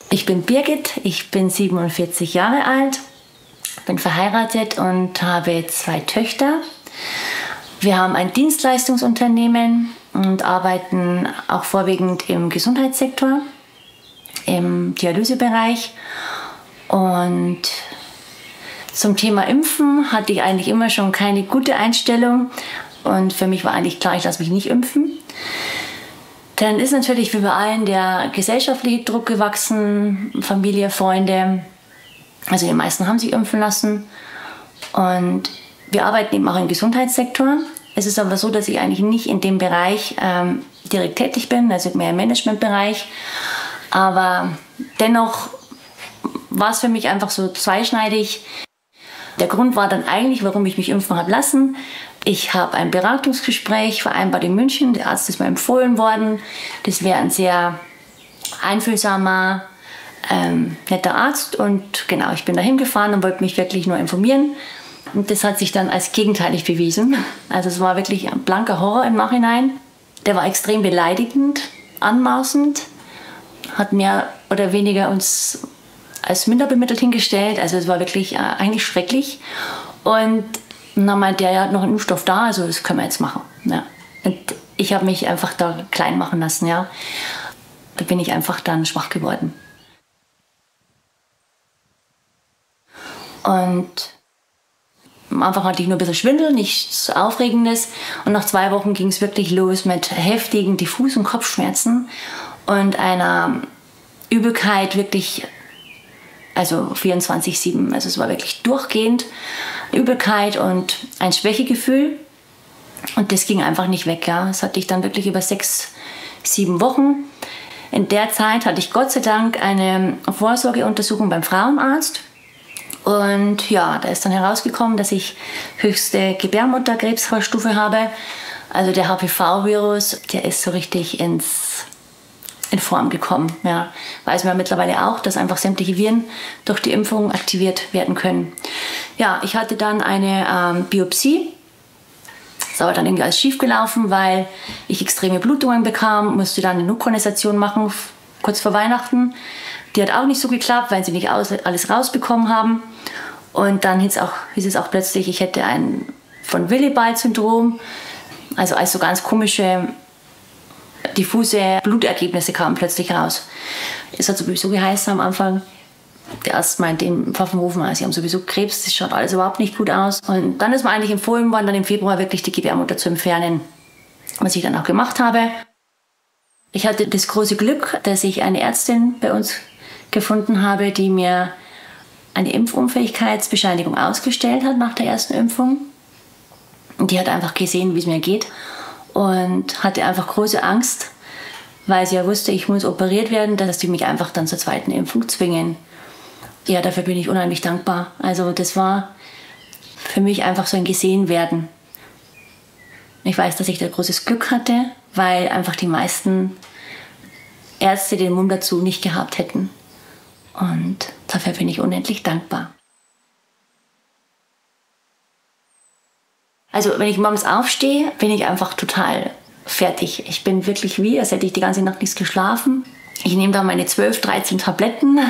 Ich bin Birgit, ich bin 47 Jahre alt, bin verheiratet und habe 2 Töchter. Wir haben ein Dienstleistungsunternehmen und arbeiten auch vorwiegend im Gesundheitssektor, im Dialysebereich. Und zum Thema Impfen hatte ich eigentlich immer schon keine gute Einstellung. Und für mich war eigentlich klar, ich lasse mich nicht impfen. Dann ist natürlich wie bei allen der gesellschaftliche Druck gewachsen, Familie, Freunde. Also die meisten haben sich impfen lassen. Und wir arbeiten eben auch im Gesundheitssektor. Es ist aber so, dass ich eigentlich nicht in dem Bereich direkt tätig bin, also mehr im Managementbereich. Aber dennoch war es für mich einfach so zweischneidig. Der Grund war dann eigentlich, warum ich mich impfen habe lassen. Ich habe ein Beratungsgespräch vereinbart in München. Der Arzt ist mir empfohlen worden. Das wäre ein sehr einfühlsamer, netter Arzt. Und genau, ich bin da hingefahren und wollte mich wirklich nur informieren. Und das hat sich dann als gegenteilig bewiesen. Also es war wirklich ein blanker Horror im Nachhinein. Der war extrem beleidigend, anmaßend, hat mehr oder weniger uns als minder bemittelt hingestellt. Also es war wirklich eigentlich schrecklich. Und dann meinte er, ja, hat noch ein Impfstoff da, also das können wir jetzt machen. Ja. Und ich habe mich einfach da klein machen lassen. Ja. Da bin ich einfach dann schwach geworden. Und am Anfang hatte ich nur ein bisschen Schwindel, nichts Aufregendes. Und nach 2 Wochen ging es wirklich los mit heftigen Diffus- und Kopfschmerzen und einer Übelkeit wirklich, also 24/7. Also es war wirklich durchgehend Übelkeit und ein Schwächegefühl. Und das ging einfach nicht weg. Ja. Das hatte ich dann wirklich über 6, 7 Wochen. In der Zeit hatte ich Gott sei Dank eine Vorsorgeuntersuchung beim Frauenarzt. Und ja, da ist dann herausgekommen, dass ich höchste Gebärmutterkrebsvorstufe habe. Also der HPV-Virus, der ist so richtig in Form gekommen. Ja. Weiß man mittlerweile auch, dass einfach sämtliche Viren durch die Impfung aktiviert werden können. Ja, ich hatte dann eine Biopsie. Das ist aber dann irgendwie alles schief gelaufen, weil ich extreme Blutungen bekam, musste dann eine Nukleonisation machen, kurz vor Weihnachten. Die hat auch nicht so geklappt, weil sie nicht alles rausbekommen haben. Und dann hieß es auch plötzlich, ich hätte ein von Willibald-Syndrom. Also so ganz komische, diffuse Blutergebnisse kamen plötzlich raus. Es hat sowieso geheißen am Anfang, der Arzt meinte in Pfaffenhofen, sie haben sowieso Krebs, das schaut alles überhaupt nicht gut aus. Und dann ist mir eigentlich empfohlen worden, dann im Februar wirklich die Gebärmutter zu entfernen, was ich dann auch gemacht habe. Ich hatte das große Glück, dass ich eine Ärztin bei uns gefunden habe, die mir eine Impfunfähigkeitsbescheinigung ausgestellt hat nach der ersten Impfung. Und die hat einfach gesehen, wie es mir geht und hatte einfach große Angst, weil sie ja wusste, ich muss operiert werden, dass die mich einfach dann zur zweiten Impfung zwingen. Ja, dafür bin ich unheimlich dankbar. Also das war für mich einfach so ein Gesehenwerden. Ich weiß, dass ich da großes Glück hatte, weil einfach die meisten Ärzte den Mumm dazu nicht gehabt hätten. Und dafür bin ich unendlich dankbar. Also wenn ich morgens aufstehe, bin ich einfach total fertig. Ich bin wirklich als hätte ich die ganze Nacht nichts geschlafen. Ich nehme da meine 12, 13 Tabletten,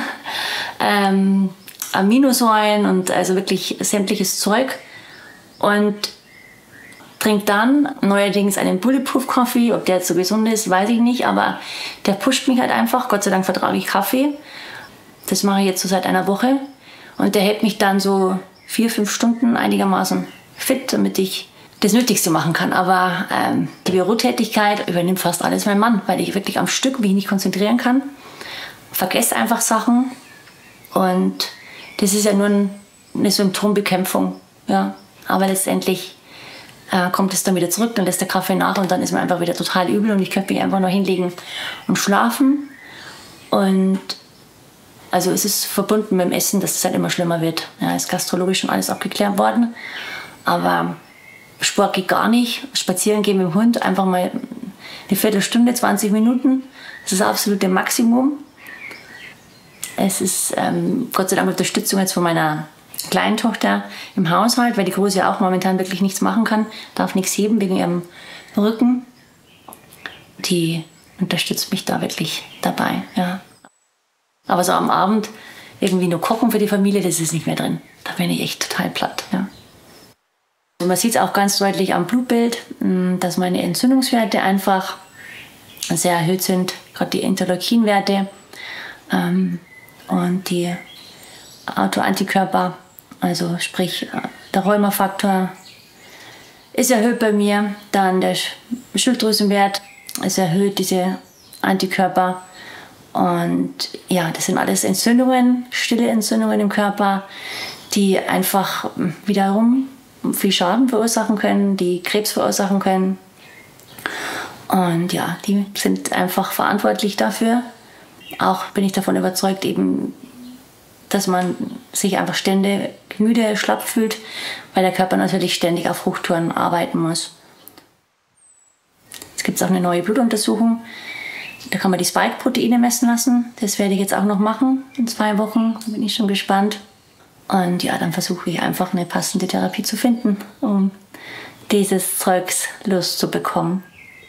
Aminosäuren und also wirklich sämtliches Zeug. Und trinke dann neuerdings einen Bulletproof Coffee. Ob der jetzt so gesund ist, weiß ich nicht, aber der pusht mich halt einfach. Gott sei Dank vertrage ich Kaffee. Das mache ich jetzt so seit einer Woche. Und der hält mich dann so 4, 5 Stunden einigermaßen fit, damit ich das Nötigste machen kann. Aber die Bürotätigkeit übernimmt fast alles mein Mann, weil ich wirklich am Stück mich nicht konzentrieren kann. Vergesse einfach Sachen. Und das ist ja nur eine Symptombekämpfung. Ja. Aber letztendlich kommt es dann wieder zurück, dann lässt der Kaffee nach und dann ist mir einfach wieder total übel und ich könnte mich einfach nur hinlegen und schlafen. Und also es ist verbunden mit dem Essen, dass es halt immer schlimmer wird. Ja, ist gastrologisch schon alles abgeklärt worden. Aber Sport geht gar nicht. Spazieren gehen mit dem Hund, einfach mal eine Viertelstunde, 20 Minuten. Das ist das absolute Maximum. Es ist Gott sei Dank Unterstützung jetzt von meiner kleinen Tochter im Haushalt, weil die Große ja auch momentan wirklich nichts machen kann, darf nichts heben wegen ihrem Rücken. Die unterstützt mich da wirklich dabei. Ja. Aber so am Abend irgendwie nur kochen für die Familie, das ist nicht mehr drin. Da bin ich echt total platt. Ja. Und man sieht es auch ganz deutlich am Blutbild, dass meine Entzündungswerte einfach sehr erhöht sind, gerade die Interleukinwerte und die Autoantikörper, also sprich der Rheumafaktor ist erhöht bei mir, dann der Schilddrüsenwert ist erhöht, diese Antikörper. Und ja, das sind alles Entzündungen, stille Entzündungen im Körper, die einfach wiederum viel Schaden verursachen können, die Krebs verursachen können. Und ja, die sind einfach verantwortlich dafür. Auch bin ich davon überzeugt, eben, dass man sich einfach ständig müde, schlapp fühlt, weil der Körper natürlich ständig auf Hochtouren arbeiten muss. Jetzt gibt es auch eine neue Blutuntersuchung. Da kann man die Spike-Proteine messen lassen. Das werde ich jetzt auch noch machen in 2 Wochen. Da bin ich schon gespannt. Und ja, dann versuche ich einfach eine passende Therapie zu finden, um dieses Zeugs loszubekommen.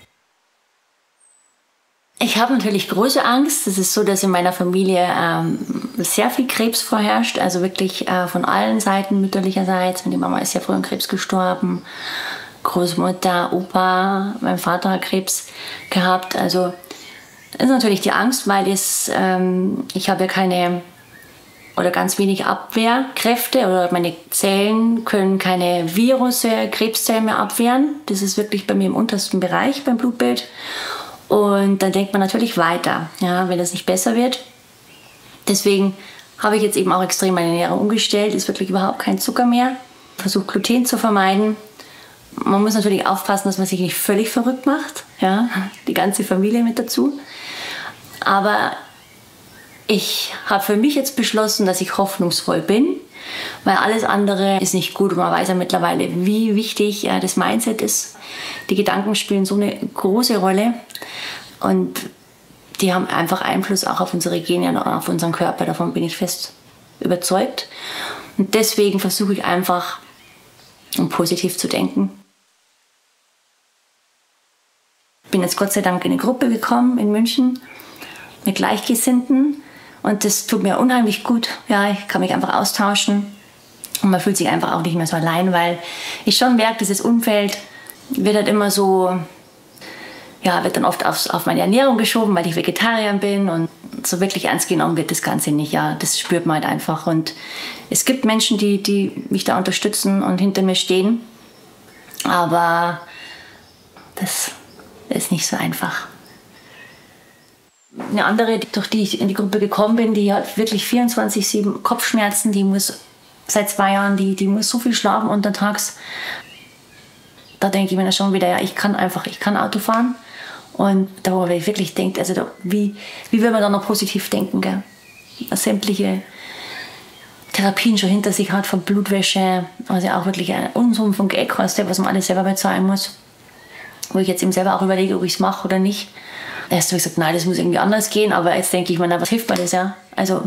Ich habe natürlich große Angst. Es ist so, dass in meiner Familie sehr viel Krebs vorherrscht. Also wirklich von allen Seiten mütterlicherseits. Die Mama ist ja früh an Krebs gestorben. Großmutter, Opa, mein Vater hat Krebs gehabt. Also das ist natürlich die Angst, weil ich habe ja keine oder ganz wenig Abwehrkräfte oder meine Zellen können keine Krebszellen mehr abwehren. Das ist wirklich bei mir im untersten Bereich beim Blutbild. Und dann denkt man natürlich weiter, ja, wenn das nicht besser wird. Deswegen habe ich jetzt eben auch extrem meine Ernährung umgestellt. Ist wirklich überhaupt kein Zucker mehr. Versuche Gluten zu vermeiden. Man muss natürlich aufpassen, dass man sich nicht völlig verrückt macht. Ja, die ganze Familie mit dazu. Aber ich habe für mich jetzt beschlossen, dass ich hoffnungsvoll bin, weil alles andere ist nicht gut. Und man weiß ja mittlerweile, wie wichtig das Mindset ist. Die Gedanken spielen so eine große Rolle und die haben einfach Einfluss auch auf unsere Gene und auf unseren Körper. Davon bin ich fest überzeugt. Und deswegen versuche ich einfach, positiv zu denken. Ich bin jetzt Gott sei Dank in eine Gruppe gekommen in München mit Gleichgesinnten und das tut mir unheimlich gut. Ja, ich kann mich einfach austauschen und man fühlt sich einfach auch nicht mehr so allein, weil ich schon merke, dieses Umfeld wird halt immer so, ja, wird dann oft auf meine Ernährung geschoben, weil ich Vegetarier bin und so wirklich ernst genommen wird das Ganze nicht. Ja, das spürt man halt einfach und es gibt Menschen, die mich da unterstützen und hinter mir stehen, aber das ist nicht so einfach. Eine andere, durch die ich in die Gruppe gekommen bin, die hat wirklich 24/7 Kopfschmerzen, die muss seit 2 Jahren, die muss so viel schlafen untertags. Da denke ich mir dann schon wieder, ja, ich kann Auto fahren. Und da, wo ich wirklich denke, also wie will man da noch positiv denken, gell? Dass sämtliche Therapien schon hinter sich hat, von Blutwäsche, also auch wirklich ein Unsummen von Geld kostet, was man alles selber bezahlen muss. Wo ich jetzt eben selber auch überlege, ob ich es mache oder nicht. Erst habe ich gesagt, nein, das muss irgendwie anders gehen, aber jetzt denke ich mir, na, was hilft mir das, ja? Also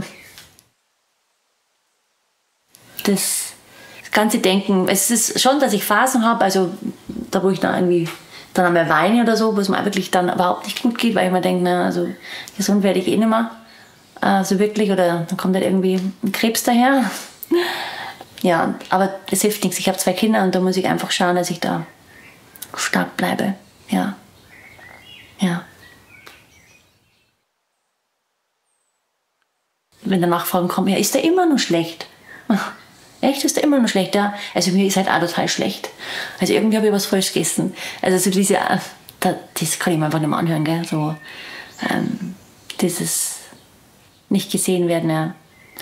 das ganze Denken, es ist schon, dass ich Phasen habe, also da wo ich dann irgendwie dann einmal weine oder so, wo es mir wirklich dann überhaupt nicht gut geht, weil ich mir denke, na, also gesund werde ich eh nicht mehr, so wirklich, oder dann kommt halt irgendwie ein Krebs daher. Ja, aber das hilft nichts. Ich habe 2 Kinder und da muss ich einfach schauen, dass ich da stark bleibe. Ja. Ja. Wenn dann Nachfragen kommen, ja, ist der immer noch schlecht? Echt, ist der immer noch schlecht? Ja. Also mir ist halt auch total schlecht. Also irgendwie habe ich was falsch gegessen. Also so diese, das kann ich mir einfach nicht mehr anhören, gell? So, dieses nicht gesehen werden, ja.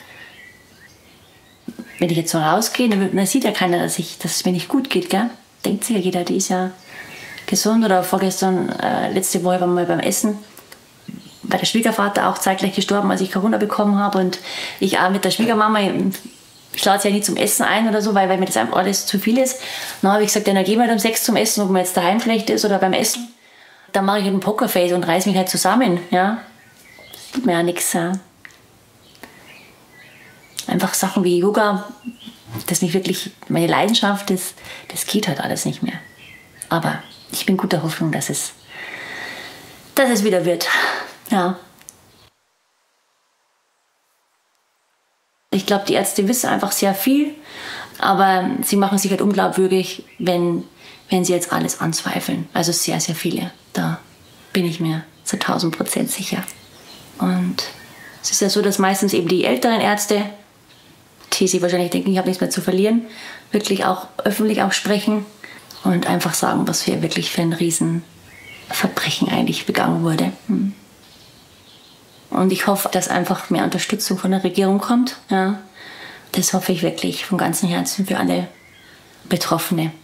Wenn ich jetzt so rausgehe, dann sieht ja keiner, dass es mir nicht gut geht, gell? Denkt sich ja jeder, die ist ja gesund. Oder vorgestern, letzte Woche waren wir beim Essen, weil der Schwiegervater auch zeitgleich gestorben, als ich Corona bekommen habe und ich auch mit der Schwiegermama, ich lade sie ja nie zum Essen ein oder so, weil mir das einfach alles zu viel ist. Dann habe ich gesagt, ja, dann gehen wir halt um 6 zum Essen, ob man jetzt daheim vielleicht ist oder beim Essen. Dann mache ich halt ein Pokerface und reiß mich halt zusammen, ja. Sieht mir ja nichts, ja. Einfach Sachen wie Yoga, das nicht wirklich meine Leidenschaft ist, das geht halt alles nicht mehr. Aber ich bin guter Hoffnung, dass es wieder wird. Ja. Ich glaube, die Ärzte wissen einfach sehr viel, aber sie machen sich halt unglaubwürdig, wenn sie jetzt alles anzweifeln. Also sehr, sehr viele. Da bin ich mir zu 1000% sicher. Und es ist ja so, dass meistens eben die älteren Ärzte, die sich wahrscheinlich denken, ich habe nichts mehr zu verlieren, wirklich auch öffentlich auch sprechen und einfach sagen, was wirklich für ein Riesenverbrechen eigentlich begangen wurde. Und ich hoffe, dass einfach mehr Unterstützung von der Regierung kommt. Ja. Das hoffe ich wirklich von ganzem Herzen für alle Betroffene.